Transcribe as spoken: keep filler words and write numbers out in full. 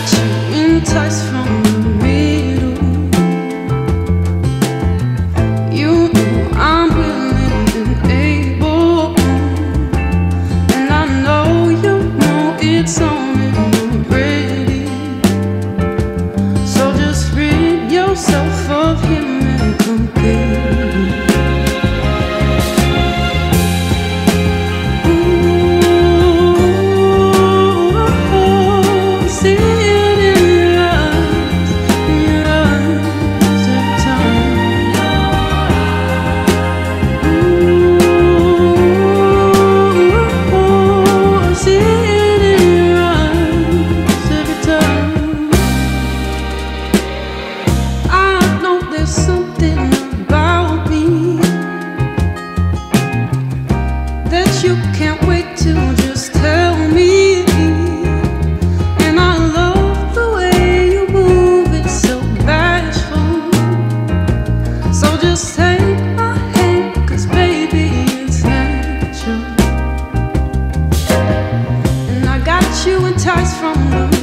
got you enticed from the middle. You know I'm willing and able, and I know you know it's on and ready. So just rid yourself of him and come get me. You can't wait to just tell me, and I love the way you move, it's so bashful. So just take my hand, 'cause baby it's natural. And I got you enticed from the